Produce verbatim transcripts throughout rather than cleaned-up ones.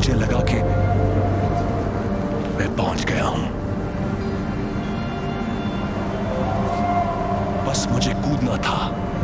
मुझे लगा कि मैं पहुंच गया हूं। बस मुझे कूदना था।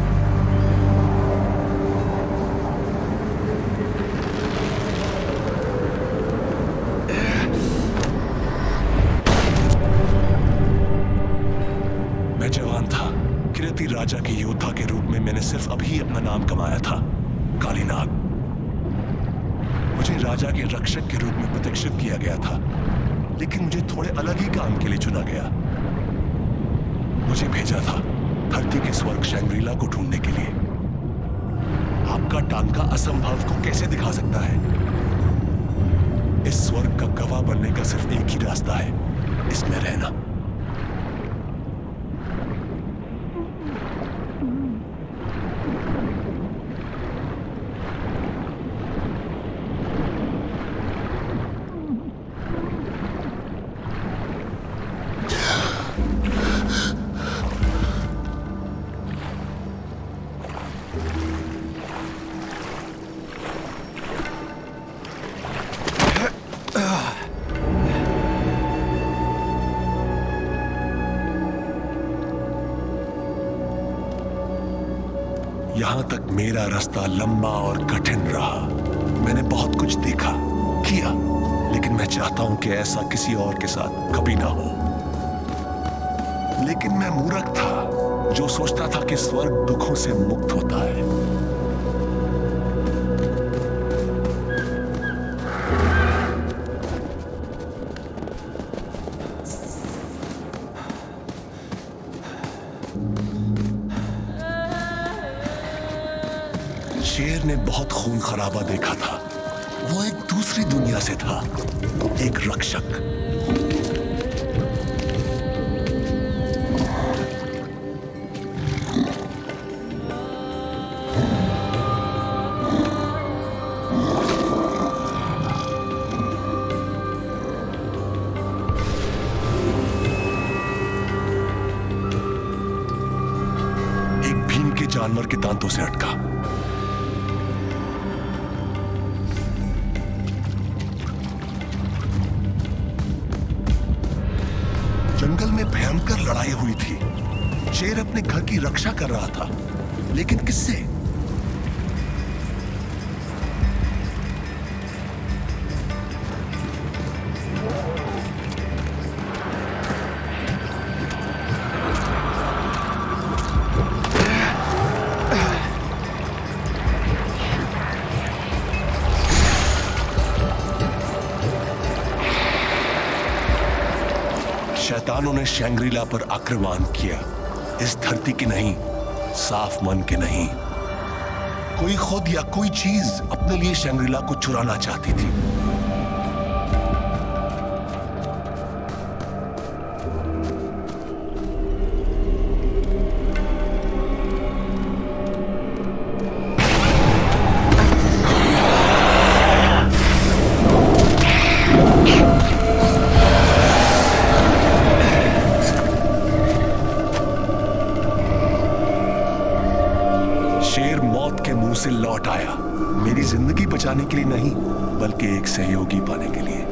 मैं जवान था, किरती राजा के योद्धा के रूप में मैंने सिर्फ अभी अपना नाम कमाया था, कालीनाग। मुझे राजा के रक्षक के रूप में प्रतिष्ठित किया गया था, लेकिन मुझे थोड़े अलग ही काम के लिए चुना गया। मुझे भेजा था धरती के स्वर्ग शैंग्रीला को ढूंढने के लिए। आपका टांका असंभव को कैसे दिखा सकता है? इस स्वर्ग का गवाह बनने का सिर्फ एक ही रास्ता है, इसमें रहना। यहां तक मेरा रास्ता लंबा और कठिन रहा। मैंने बहुत कुछ देखा, किया, लेकिन मैं चाहता हूं कि ऐसा किसी और के साथ कभी ना हो। लेकिन मैं मूर्ख था जो सोचता था कि स्वर्ग दुखों से मुक्त होता है। शेर ने बहुत खून खराबा देखा था। वो एक दूसरी दुनिया से था, एक रक्षक। एक भीम के जानवर के दांतों से अटका। जंगल में भयंकर लड़ाई हुई थी। शेर अपने घर की रक्षा कर रहा था, लेकिन किससे? शैतानों ने शैंग्री-ला पर आक्रमण किया। इस धरती के नहीं, साफ मन के नहीं। कोई खुद या कोई चीज अपने लिए शैंग्री-ला को चुराना चाहती थी। शेर मौत के मुंह से लौट आया, मेरी जिंदगी बचाने के लिए नहीं, बल्कि एक सहयोगी पाने के लिए।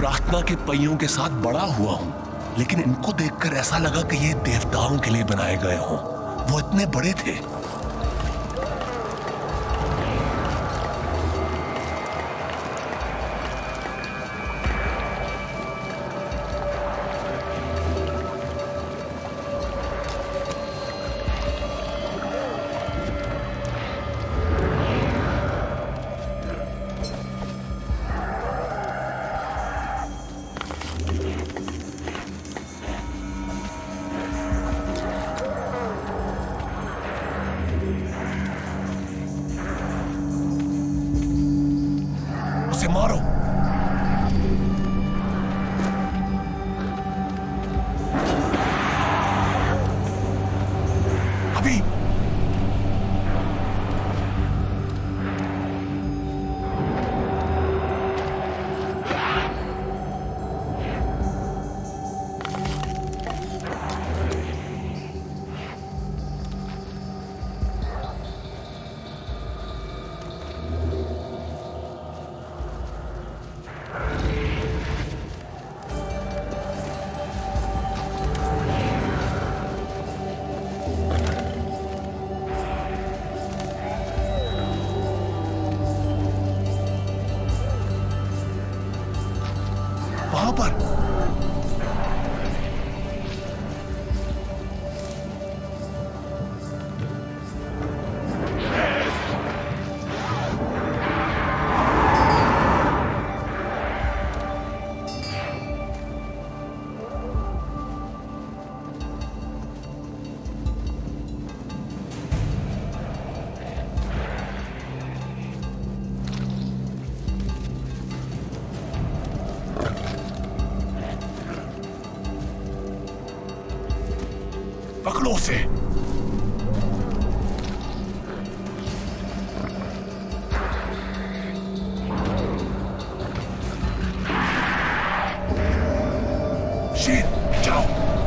प्रार्थना के पहियों के साथ बड़ा हुआ हूं, लेकिन इनको देखकर ऐसा लगा कि ये देवताओं के लिए बनाए गए हों। वो इतने बड़े थे। मारो। अभी वहां पर पकड़ो उसे। शेर जाओ।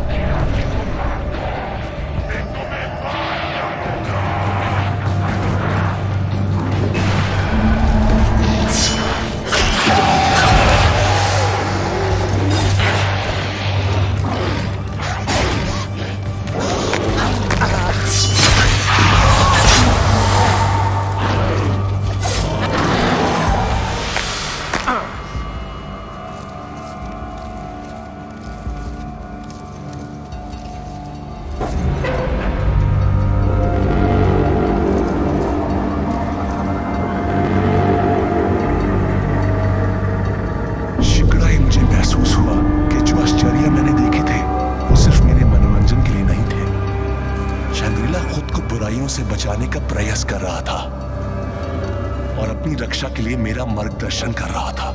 से बचाने का प्रयास कर रहा था और अपनी रक्षा के लिए मेरा मार्गदर्शन कर रहा था।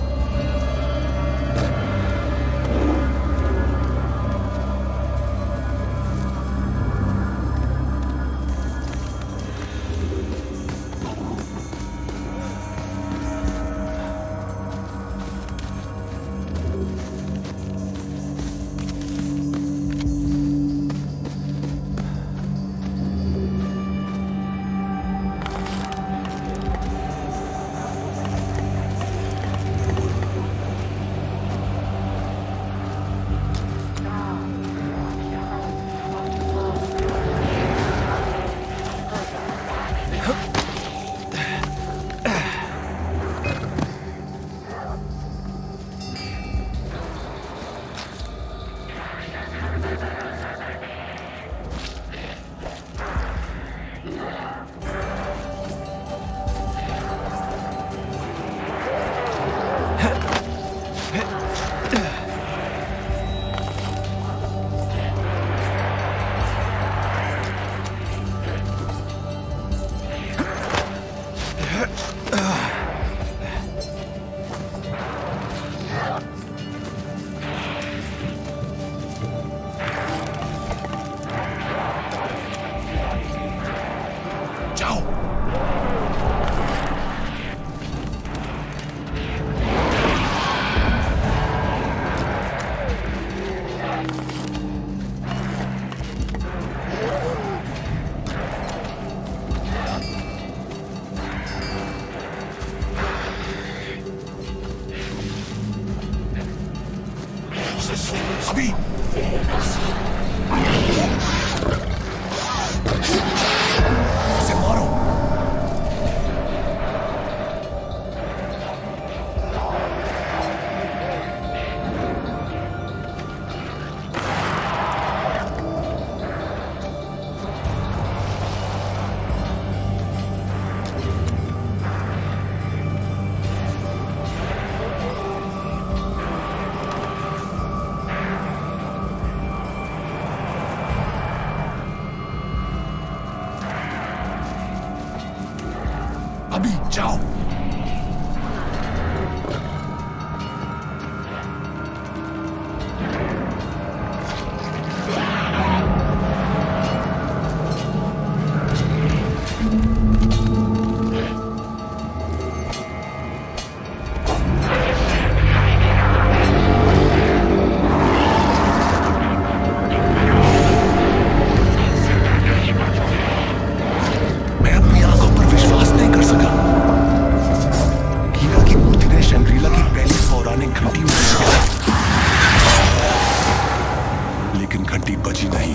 अभी उसे मारो। अभी जाओ। मैं अपनी आंखों पर विश्वास नहीं कर सका। कीरा की मूर्ति ने शंग्रीला की पहली पौराणिक घंटी में लेकिन घंटी बजी नहीं।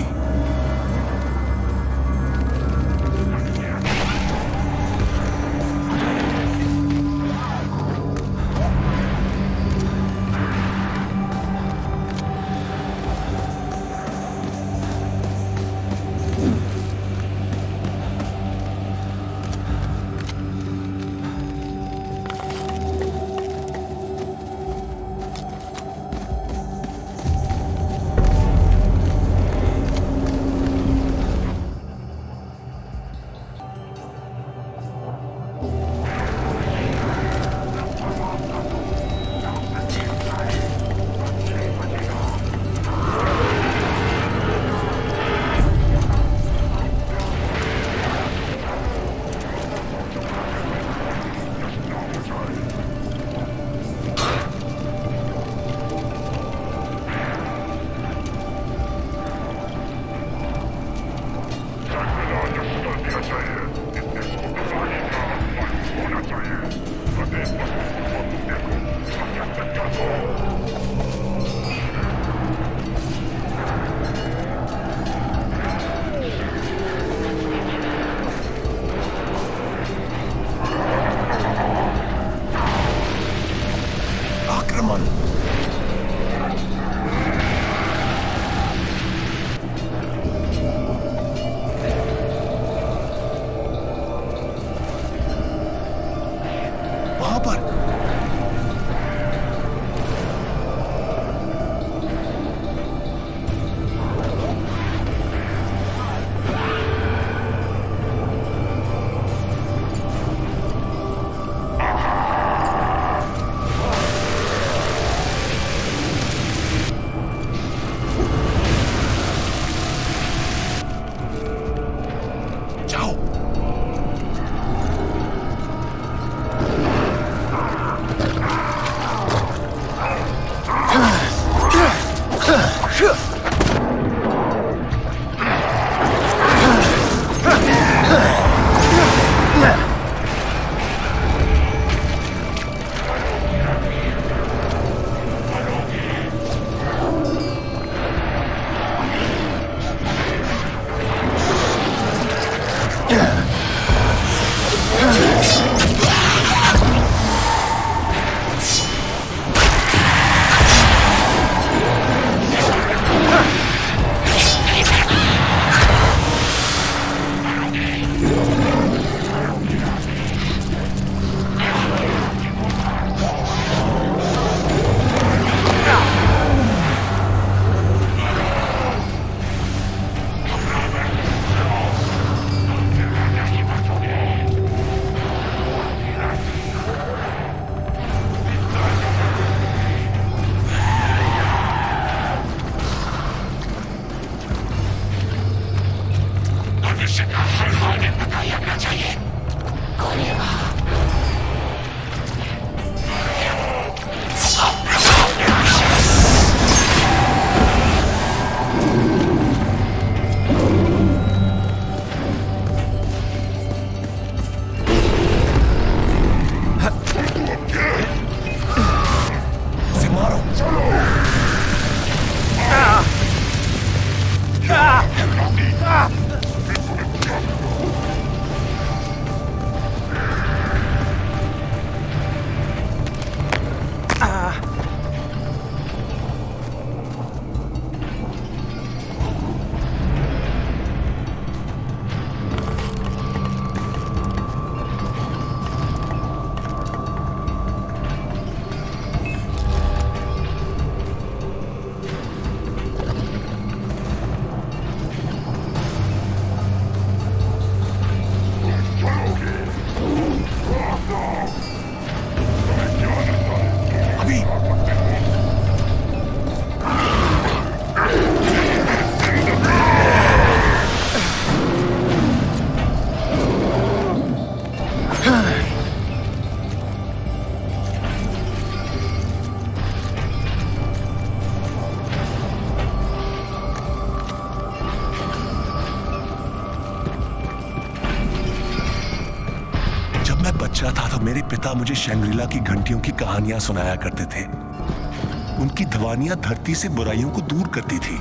मेरे पिता मुझे शंग्रीला की घंटियों की कहानियां सुनाया करते थे। उनकी ध्वनियां धरती से बुराइयों को दूर करती थी।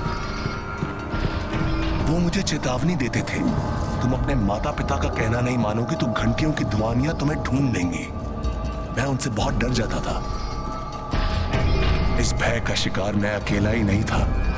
वो मुझे चेतावनी देते थे, तुम अपने माता पिता का कहना नहीं मानोगे तो घंटियों की ध्वनियां तुम्हें ढूंढ लेंगी। मैं उनसे बहुत डर जाता था। इस भय का शिकार मैं अकेला ही नहीं था।